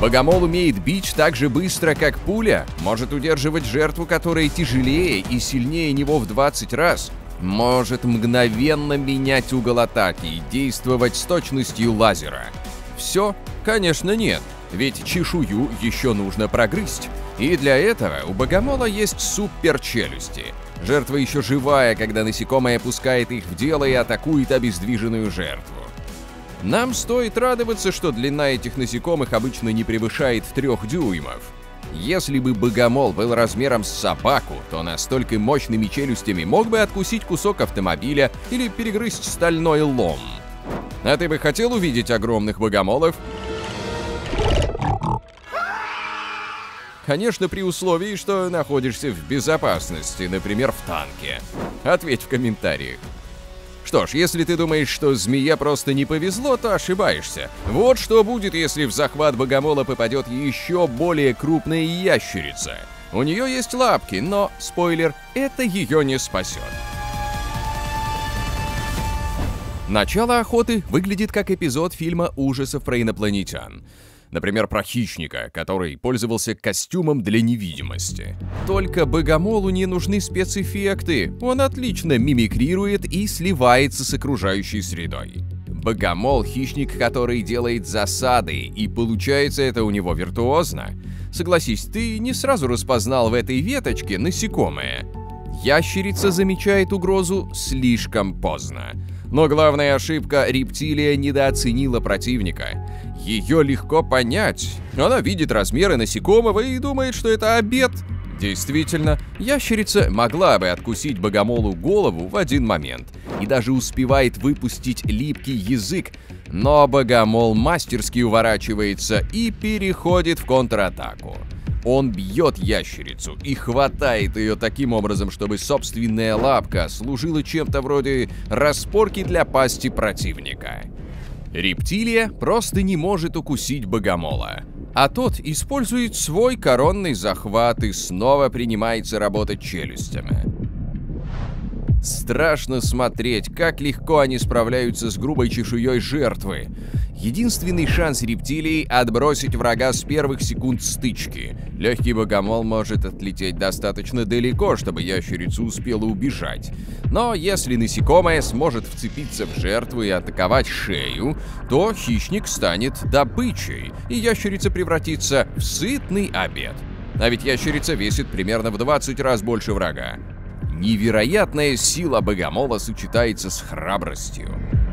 Богомол умеет бить так же быстро, как пуля, может удерживать жертву, которая тяжелее и сильнее него в 20 раз, может мгновенно менять угол атаки и действовать с точностью лазера. Все? Конечно, нет, ведь чешую еще нужно прогрызть. И для этого у богомола есть суперчелюсти. Жертва еще живая, когда насекомое пускает их в дело и атакует обездвиженную жертву. Нам стоит радоваться, что длина этих насекомых обычно не превышает 3 дюймов. Если бы богомол был размером с собаку, то настолько мощными челюстями мог бы откусить кусок автомобиля или перегрызть стальной лом. А ты бы хотел увидеть огромных богомолов? Конечно, при условии, что находишься в безопасности, например, в танке. Ответь в комментариях. Что ж, если ты думаешь, что змее просто не повезло, то ошибаешься. Вот что будет, если в захват богомола попадет еще более крупная ящерица. У нее есть лапки, но, спойлер, это ее не спасет. Начало охоты выглядит как эпизод фильма ужасов про инопланетян. Например, про хищника, который пользовался костюмом для невидимости. Только богомолу не нужны спецэффекты, он отлично мимикрирует и сливается с окружающей средой. Богомол — хищник, который делает засады, и получается это у него виртуозно. Согласись, ты не сразу распознал в этой веточке насекомое. Ящерица замечает угрозу слишком поздно. Но главная ошибка — рептилия недооценила противника. Ее легко понять. Она видит размеры насекомого и думает, что это обед. Действительно, ящерица могла бы откусить богомолу голову в один момент и даже успевает выпустить липкий язык, но богомол мастерски уворачивается и переходит в контратаку. Он бьет ящерицу и хватает ее таким образом, чтобы собственная лапка служила чем-то вроде распорки для пасти противника. Рептилия просто не может укусить богомола, а тот использует свой коронный захват и снова принимается работать челюстями. Страшно смотреть, как легко они справляются с грубой чешуей жертвы. Единственный шанс рептилии — отбросить врага с первых секунд стычки. Легкий богомол может отлететь достаточно далеко, чтобы ящерица успела убежать. Но если насекомое сможет вцепиться в жертву и атаковать шею, то хищник станет добычей, и ящерица превратится в сытный обед. А ведь ящерица весит примерно в 20 раз больше врага. Невероятная сила богомола сочетается с храбростью.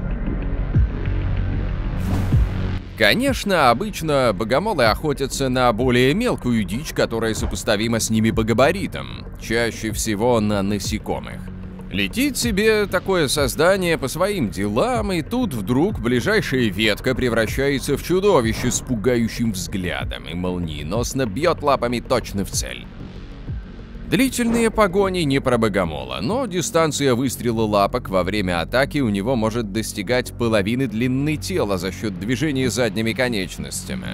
Конечно, обычно богомолы охотятся на более мелкую дичь, которая сопоставима с ними по габаритам, чаще всего на насекомых. Летит себе такое создание по своим делам, и тут вдруг ближайшая ветка превращается в чудовище с пугающим взглядом и молниеносно бьет лапами точно в цель. Длительные погони не про богомола, но дистанция выстрела лапок во время атаки у него может достигать половины длины тела за счет движения задними конечностями.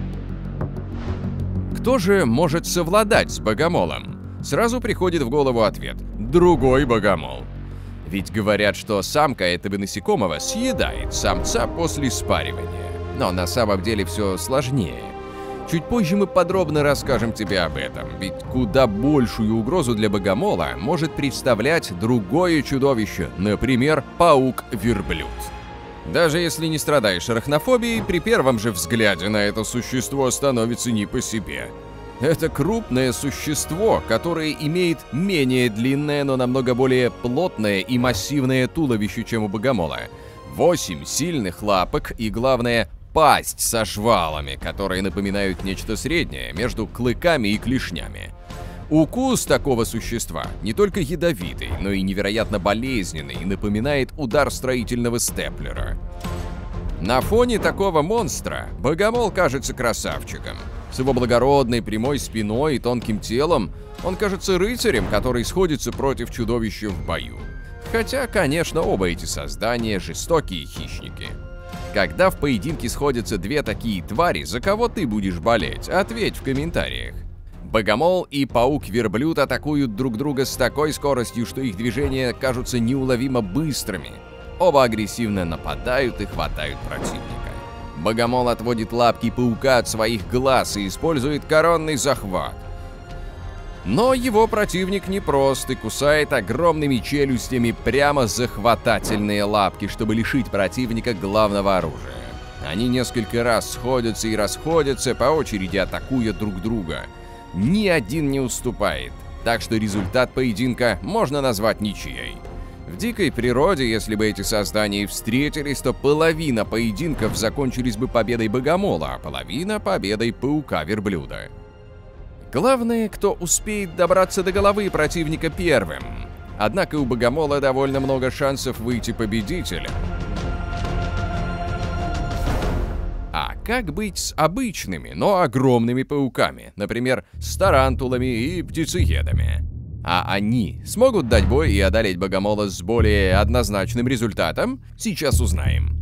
Кто же может совладать с богомолом? Сразу приходит в голову ответ – другой богомол. Ведь говорят, что самка этого насекомого съедает самца после спаривания. Но на самом деле все сложнее. Чуть позже мы подробно расскажем тебе об этом, ведь куда большую угрозу для богомола может представлять другое чудовище, например, паук-верблюд. Даже если не страдаешь арахнофобией, при первом же взгляде на это существо становится не по себе. Это крупное существо, которое имеет менее длинное, но намного более плотное и массивное туловище, чем у богомола. 8 сильных лапок и, главное, пасть со жвалами, которые напоминают нечто среднее между клыками и клешнями. Укус такого существа не только ядовитый, но и невероятно болезненный и напоминает удар строительного степлера. На фоне такого монстра богомол кажется красавчиком. С его благородной прямой спиной и тонким телом он кажется рыцарем, который сходится против чудовища в бою. Хотя, конечно, оба эти создания жестокие хищники. Когда в поединке сходятся две такие твари, за кого ты будешь болеть? Ответь в комментариях. Богомол и паук-верблюд атакуют друг друга с такой скоростью, что их движения кажутся неуловимо быстрыми. Оба агрессивно нападают и хватают противника. Богомол отводит лапки паука от своих глаз и использует коронный захват. Но его противник непрост и кусает огромными челюстями прямо захватательные лапки, чтобы лишить противника главного оружия. Они несколько раз сходятся и расходятся, по очереди атакуя друг друга. Ни один не уступает, так что результат поединка можно назвать ничьей. В дикой природе, если бы эти создания встретились, то половина поединков закончились бы победой богомола, а половина — победой паука-верблюда. Главное, кто успеет добраться до головы противника первым. Однако у богомола довольно много шансов выйти победителем. А как быть с обычными, но огромными пауками, например, с тарантулами и птицеедами? А они смогут дать бой и одолеть богомола с более однозначным результатом? Сейчас узнаем.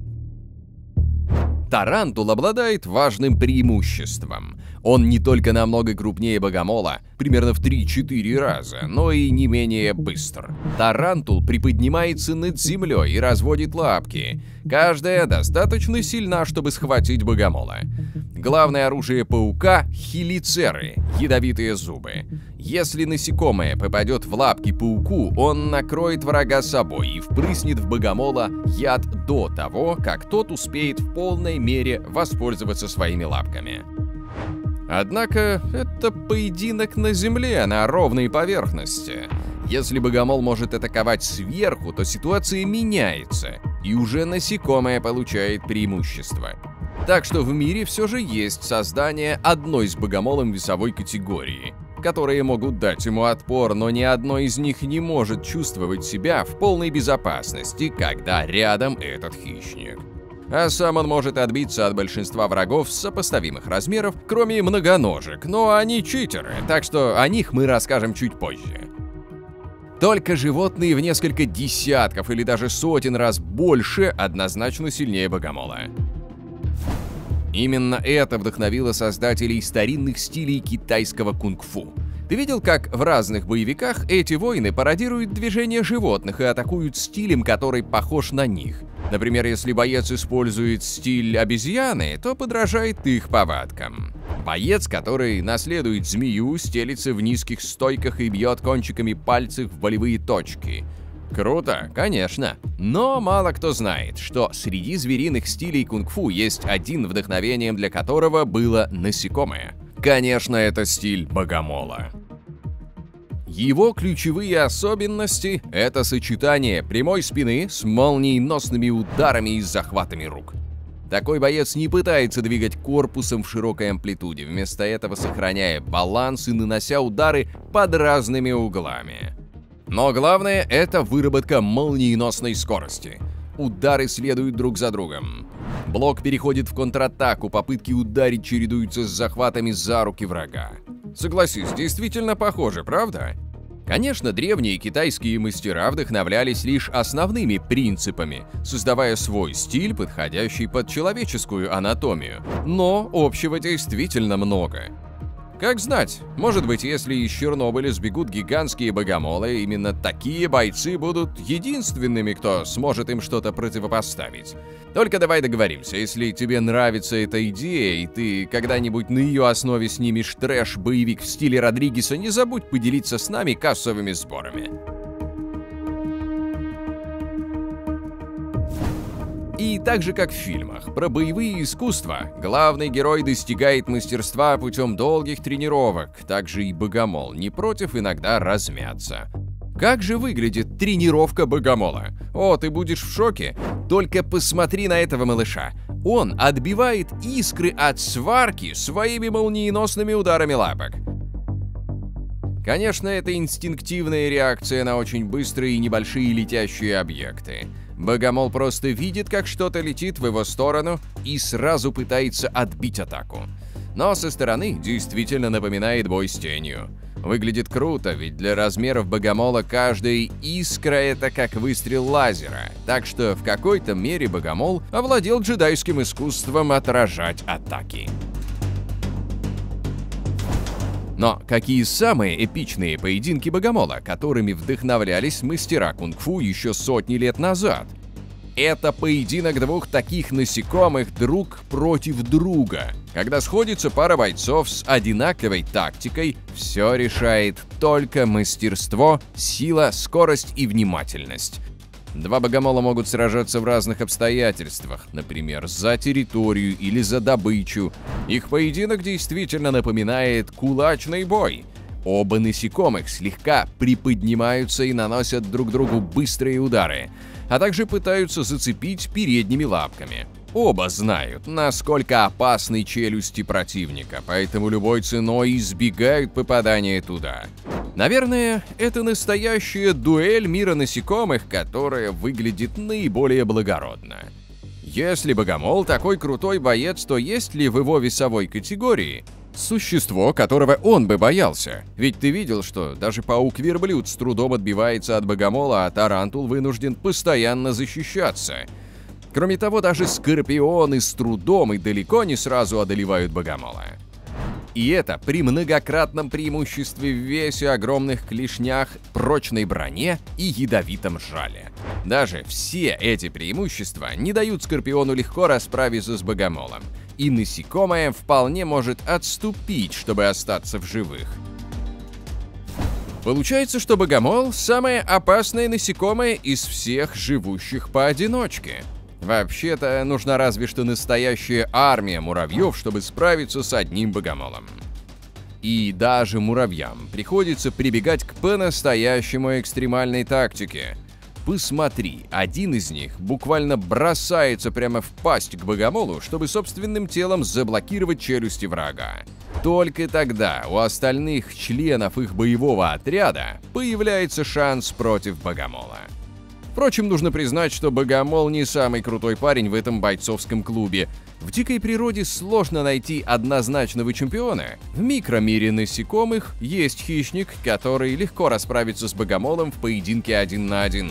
Тарантул обладает важным преимуществом. Он не только намного крупнее богомола, примерно в 3-4 раза, но и не менее быстр. Тарантул приподнимается над землей и разводит лапки. Каждая достаточно сильна, чтобы схватить богомола. Главное оружие паука — хелицеры, ядовитые зубы. Если насекомое попадет в лапки пауку, он накроет врага собой и впрыснет в богомола яд до того, как тот успеет в полной мере воспользоваться своими лапками. Однако это поединок на земле, на ровной поверхности. Если богомол может атаковать сверху, то ситуация меняется, и уже насекомое получает преимущество. Так что в мире все же есть создание одной с богомолом весовой категории, которые могут дать ему отпор, но ни одно из них не может чувствовать себя в полной безопасности, когда рядом этот хищник. А сам он может отбиться от большинства врагов сопоставимых размеров, кроме многоножек, но они читеры, так что о них мы расскажем чуть позже. Только животные в несколько десятков или даже сотен раз больше однозначно сильнее богомола. Именно это вдохновило создателей старинных стилей китайского кунг-фу. Ты видел, как в разных боевиках эти воины пародируют движения животных и атакуют стилем, который похож на них? Например, если боец использует стиль обезьяны, то подражает их повадкам. Боец, который наследует змею, стелится в низких стойках и бьет кончиками пальцев в болевые точки. Круто, конечно, но мало кто знает, что среди звериных стилей кунг-фу есть один, вдохновением для которого было насекомое. Конечно, это стиль богомола. Его ключевые особенности — это сочетание прямой спины с молниеносными ударами и захватами рук. Такой боец не пытается двигать корпусом в широкой амплитуде, вместо этого сохраняя баланс и нанося удары под разными углами. Но главное — это выработка молниеносной скорости. Удары следуют друг за другом. Блок переходит в контратаку, попытки ударить чередуются с захватами за руки врага. Согласись, действительно похоже, правда? Конечно, древние китайские мастера вдохновлялись лишь основными принципами, создавая свой стиль, подходящий под человеческую анатомию. Но общего действительно много. Как знать, может быть, если из Чернобыля сбегут гигантские богомолы, именно такие бойцы будут единственными, кто сможет им что-то противопоставить. Только давай договоримся, если тебе нравится эта идея, и ты когда-нибудь на ее основе снимешь трэш-боевик в стиле Родригеса, не забудь поделиться с нами кассовыми сборами. И так же, как в фильмах про боевые искусства, главный герой достигает мастерства путем долгих тренировок, также и богомол не против иногда размяться. Как же выглядит тренировка богомола? О, ты будешь в шоке? Только посмотри на этого малыша. Он отбивает искры от сварки своими молниеносными ударами лапок. Конечно, это инстинктивная реакция на очень быстрые и небольшие летящие объекты. Богомол просто видит, как что-то летит в его сторону и сразу пытается отбить атаку. Но со стороны действительно напоминает бой с тенью. Выглядит круто, ведь для размеров богомола каждая искра — это как выстрел лазера. Так что в какой-то мере богомол овладел джедайским искусством отражать атаки. Но какие самые эпичные поединки богомола, которыми вдохновлялись мастера кунг-фу еще сотни лет назад? Это поединок двух таких насекомых друг против друга. Когда сходится пара бойцов с одинаковой тактикой, все решает только мастерство, сила, скорость и внимательность. Два богомола могут сражаться в разных обстоятельствах, например, за территорию или за добычу. Их поединок действительно напоминает кулачный бой. Оба насекомых слегка приподнимаются и наносят друг другу быстрые удары, а также пытаются зацепить передними лапками. Оба знают, насколько опасны челюсти противника, поэтому любой ценой избегают попадания туда. Наверное, это настоящая дуэль мира насекомых, которая выглядит наиболее благородно. Если богомол такой крутой боец, то есть ли в его весовой категории существо, которого он бы боялся? Ведь ты видел, что даже паук-верблюд с трудом отбивается от богомола, а тарантул вынужден постоянно защищаться. Кроме того, даже скорпионы с трудом и далеко не сразу одолевают богомола. И это при многократном преимуществе в весе, огромных клешнях, прочной броне и ядовитом жале. Даже все эти преимущества не дают скорпиону легко расправиться с богомолом, и насекомое вполне может отступить, чтобы остаться в живых. Получается, что богомол – самое опасное насекомое из всех живущих поодиночке. Вообще-то, нужна разве что настоящая армия муравьев, чтобы справиться с одним богомолом. И даже муравьям приходится прибегать к по-настоящему экстремальной тактике. Посмотри, один из них буквально бросается прямо в пасть к богомолу, чтобы собственным телом заблокировать челюсти врага. Только тогда у остальных членов их боевого отряда появляется шанс против богомола. Впрочем, нужно признать, что богомол не самый крутой парень в этом бойцовском клубе. В дикой природе сложно найти однозначного чемпиона. В микромире насекомых есть хищник, который легко расправится с богомолом в поединке 1 на 1.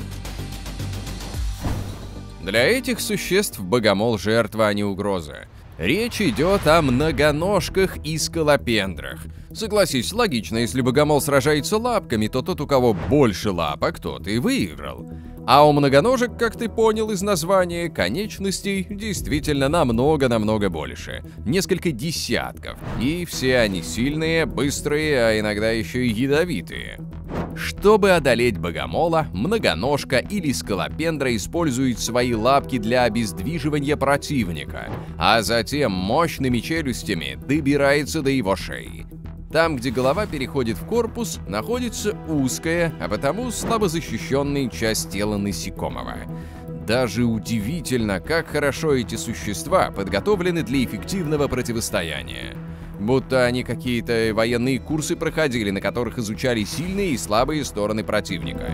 Для этих существ богомол – жертва, а не угроза. Речь идет о многоножках и скалопендрах. Согласись, логично, если богомол сражается лапками, то тот, у кого больше лапок, тот и выиграл. А у многоножек, как ты понял из названия, конечностей действительно намного больше. Несколько десятков. И все они сильные, быстрые, а иногда еще и ядовитые. Чтобы одолеть богомола, многоножка или скалопендра использует свои лапки для обездвиживания противника, а затем мощными челюстями добирается до его шеи. Там, где голова переходит в корпус, находится узкая, а потому слабо защищенная часть тела насекомого. Даже удивительно, как хорошо эти существа подготовлены для эффективного противостояния. Будто они какие-то военные курсы проходили, на которых изучали сильные и слабые стороны противника.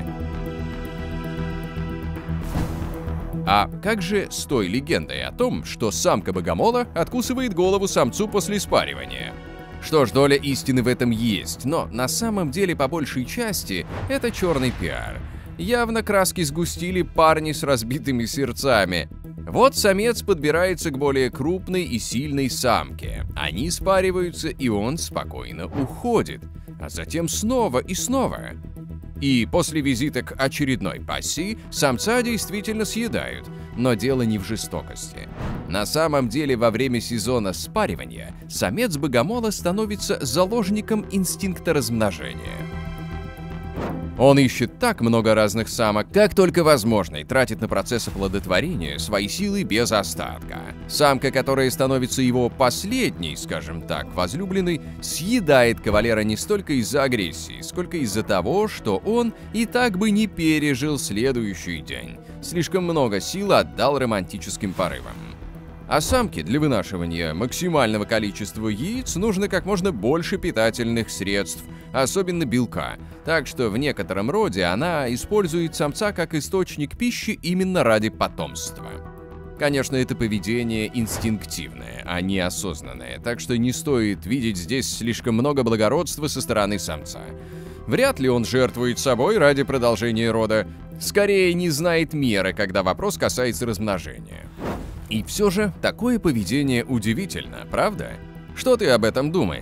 А как же с той легендой о том, что самка богомола откусывает голову самцу после спаривания? Что ж, доля истины в этом есть, но на самом деле по большей части это черный пиар. Явно краски сгустили парни с разбитыми сердцами. Вот самец подбирается к более крупной и сильной самке. Они спариваются, и он спокойно уходит. А затем снова и снова. И после визита к очередной пассии самца действительно съедают. Но дело не в жестокости. На самом деле, во время сезона спаривания самец богомола становится заложником инстинкта размножения. Он ищет так много разных самок, как только возможно, и тратит на процесс оплодотворения свои силы без остатка. Самка, которая становится его последней, скажем так, возлюбленной, съедает кавалера не столько из-за агрессии, сколько из-за того, что он и так бы не пережил следующий день. Слишком много сил отдал романтическим порывам. А самке для вынашивания максимального количества яиц нужно как можно больше питательных средств, особенно белка, так что в некотором роде она использует самца как источник пищи именно ради потомства. Конечно, это поведение инстинктивное, а не осознанное, так что не стоит видеть здесь слишком много благородства со стороны самца. Вряд ли он жертвует собой ради продолжения рода, скорее не знает меры, когда вопрос касается размножения. И все же, такое поведение удивительно, правда? Что ты об этом думаешь?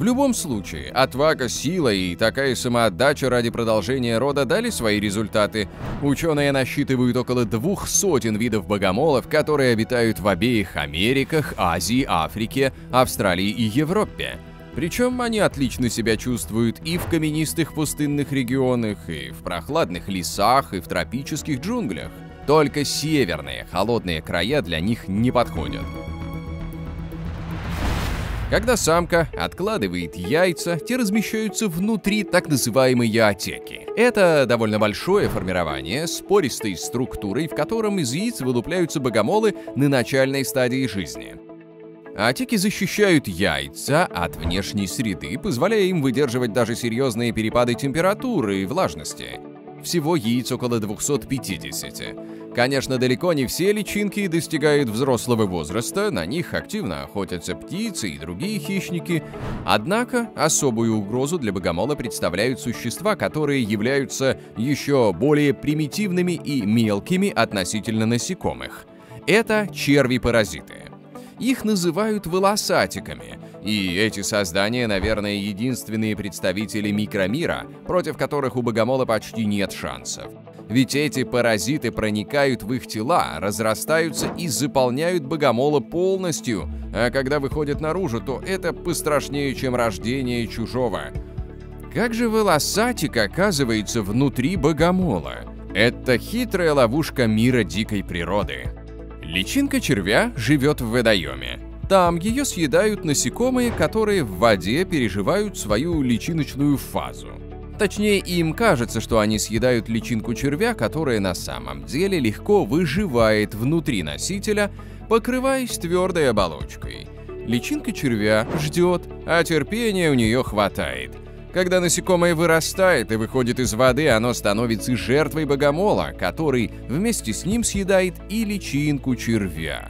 В любом случае, отвага, сила и такая самоотдача ради продолжения рода дали свои результаты. Ученые насчитывают около 200 видов богомолов, которые обитают в обеих Америках, Азии, Африке, Австралии и Европе. Причем они отлично себя чувствуют и в каменистых пустынных регионах, и в прохладных лесах, и в тропических джунглях. Только северные, холодные края для них не подходят. Когда самка откладывает яйца, те размещаются внутри так называемой яотеки. Это довольно большое формирование с пористой структурой, в котором из яиц вылупляются богомолы на начальной стадии жизни. Атики защищают яйца от внешней среды, позволяя им выдерживать даже серьезные перепады температуры и влажности. Всего яиц около 250. Конечно, далеко не все личинки достигают взрослого возраста, на них активно охотятся птицы и другие хищники. Однако особую угрозу для богомола представляют существа, которые являются еще более примитивными и мелкими относительно насекомых. Это черви-паразиты. Их называют волосатиками, и эти создания, наверное, единственные представители микромира, против которых у богомола почти нет шансов. Ведь эти паразиты проникают в их тела, разрастаются и заполняют богомола полностью, а когда выходят наружу, то это пострашнее, чем рождение чужого. Как же волосатик оказывается внутри богомола? Это хитрая ловушка мира дикой природы. Личинка червя живет в водоеме. Там ее съедают насекомые, которые в воде переживают свою личиночную фазу. Точнее, им кажется, что они съедают личинку червя, которая на самом деле легко выживает внутри носителя, покрываясь твердой оболочкой. Личинка червя ждет, а терпения у нее хватает. Когда насекомое вырастает и выходит из воды, оно становится жертвой богомола, который вместе с ним съедает и личинку червя.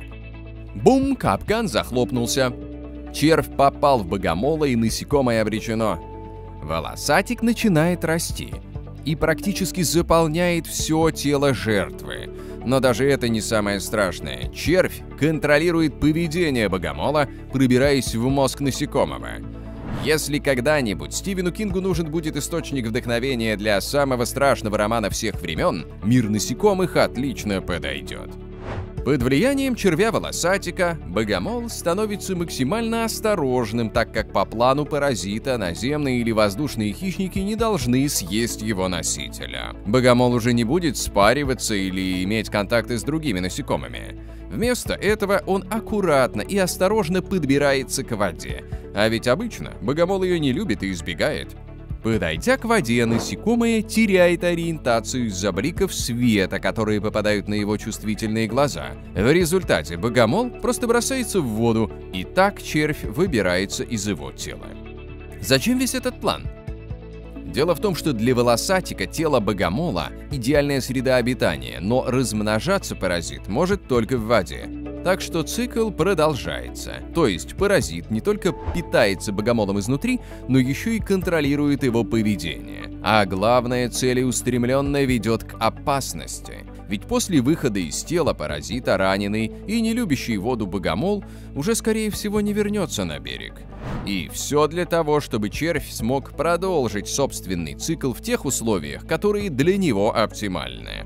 Бум! Капкан захлопнулся. Червь попал в богомола, и насекомое обречено. Волосатик начинает расти и практически заполняет все тело жертвы. Но даже это не самое страшное. Червь контролирует поведение богомола, пробираясь в мозг насекомого. Если когда-нибудь Стивену Кингу нужен будет источник вдохновения для самого страшного романа всех времен, «Мир насекомых» отлично подойдет. Под влиянием червя-волосатика богомол становится максимально осторожным, так как по плану паразита наземные или воздушные хищники не должны съесть его носителя. Богомол уже не будет спариваться или иметь контакты с другими насекомыми. Вместо этого он аккуратно и осторожно подбирается к воде. А ведь обычно богомол ее не любит и избегает. Подойдя к воде, насекомое теряет ориентацию из-за бликов света, которые попадают на его чувствительные глаза. В результате богомол просто бросается в воду, и так червь выбирается из его тела. Зачем весь этот план? Дело в том, что для волосатика тело богомола – идеальная среда обитания, но размножаться паразит может только в воде. Так что цикл продолжается. То есть паразит не только питается богомолом изнутри, но еще и контролирует его поведение. А главное, целеустремленно ведет к опасности. Ведь после выхода из тела паразита раненый и не любящий воду богомол уже, скорее всего, не вернется на берег. И все для того, чтобы червь смог продолжить собственный цикл в тех условиях, которые для него оптимальны.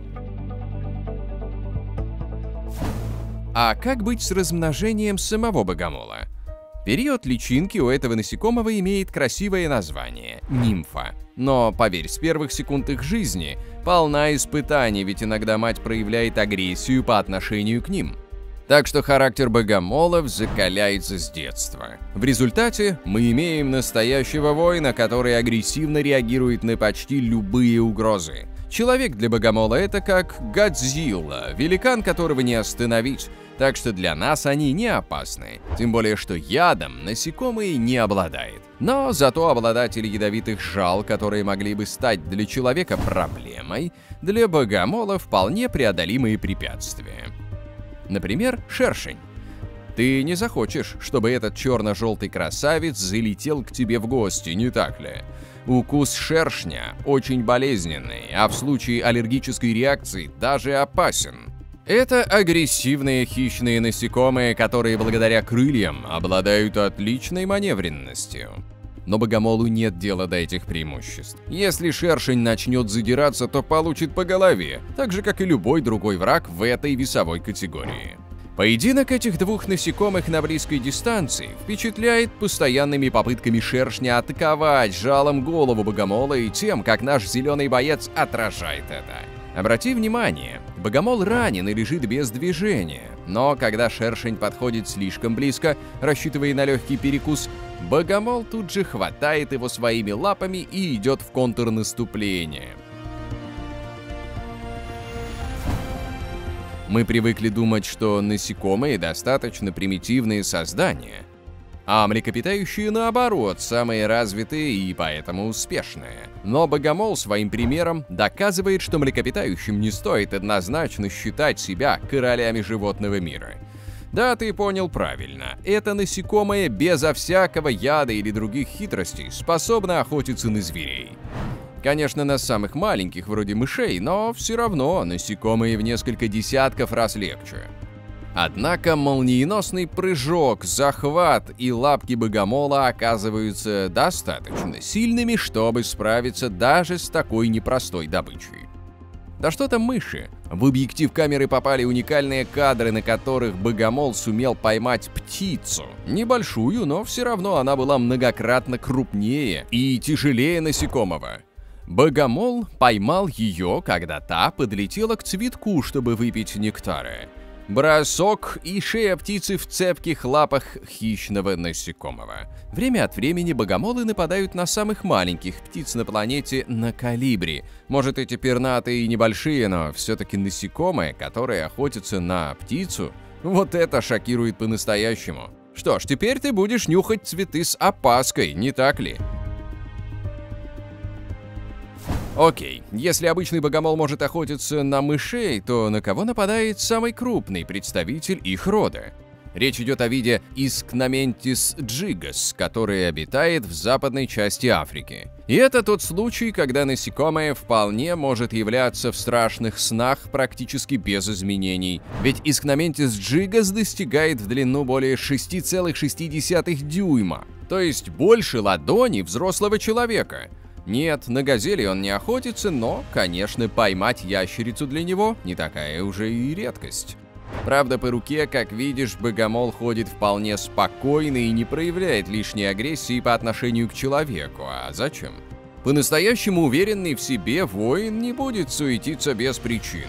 А как быть с размножением самого богомола? Период личинки у этого насекомого имеет красивое название – нимфа. Но, поверь, с первых секунд их жизни полна испытаний, ведь иногда мать проявляет агрессию по отношению к ним. Так что характер богомолов закаляется с детства. В результате мы имеем настоящего воина, который агрессивно реагирует на почти любые угрозы. Человек для богомола – это как Годзилла, великан, которого не остановить. Так что для нас они не опасны. Тем более, что ядом насекомые не обладает. Но зато обладатели ядовитых жал, которые могли бы стать для человека проблемой, для богомола вполне преодолимые препятствия. Например, шершень. Ты не захочешь, чтобы этот черно-желтый красавец залетел к тебе в гости, не так ли? Укус шершня очень болезненный, а в случае аллергической реакции даже опасен. Это агрессивные хищные насекомые, которые благодаря крыльям обладают отличной маневренностью. Но богомолу нет дела до этих преимуществ. Если шершень начнет задираться, то получит по голове, так же, как и любой другой враг в этой весовой категории. Поединок этих двух насекомых на близкой дистанции впечатляет постоянными попытками шершня атаковать жалом голову богомола и тем, как наш зеленый боец отражает это. Обрати внимание, богомол ранен и лежит без движения, но когда шершень подходит слишком близко, рассчитывая на легкий перекус, богомол тут же хватает его своими лапами и идет в контрнаступление. Мы привыкли думать, что насекомые достаточно примитивные создания, а млекопитающие, наоборот, самые развитые и поэтому успешные. Но богомол своим примером доказывает, что млекопитающим не стоит однозначно считать себя королями животного мира. Да, ты понял правильно. Это насекомое безо всякого яда или других хитростей способно охотиться на зверей. Конечно, на самых маленьких, вроде мышей, но все равно насекомые в несколько десятков раз легче. Однако молниеносный прыжок, захват и лапки богомола оказываются достаточно сильными, чтобы справиться даже с такой непростой добычей. Да что там мыши? В объектив камеры попали уникальные кадры, на которых богомол сумел поймать птицу. Небольшую, но все равно она была многократно крупнее и тяжелее насекомого. Богомол поймал ее, когда та подлетела к цветку, чтобы выпить нектара. Бросок, и шея птицы в цепких лапах хищного насекомого. Время от времени богомолы нападают на самых маленьких птиц на планете на калибре. Может, эти пернатые и небольшие, но все-таки насекомые, которые охотятся на птицу, вот это шокирует по-настоящему. Что ж, теперь ты будешь нюхать цветы с опаской, не так ли? Окей, если обычный богомол может охотиться на мышей, то на кого нападает самый крупный представитель их рода? Речь идет о виде Ischnominthes gigas, который обитает в западной части Африки. И это тот случай, когда насекомое вполне может являться в страшных снах практически без изменений. Ведь Ischnominthes gigas достигает в длину более 6,6 дюйма, то есть больше ладони взрослого человека. Нет, на газели он не охотится, но, конечно, поймать ящерицу для него не такая уже и редкость. Правда, по руке, как видишь, богомол ходит вполне спокойно и не проявляет лишней агрессии по отношению к человеку. А зачем? По-настоящему уверенный в себе воин не будет суетиться без причины.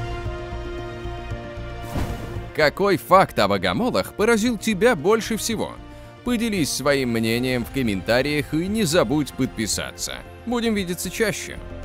Какой факт о богомолах поразил тебя больше всего? Поделись своим мнением в комментариях и не забудь подписаться. Будем видеться чаще.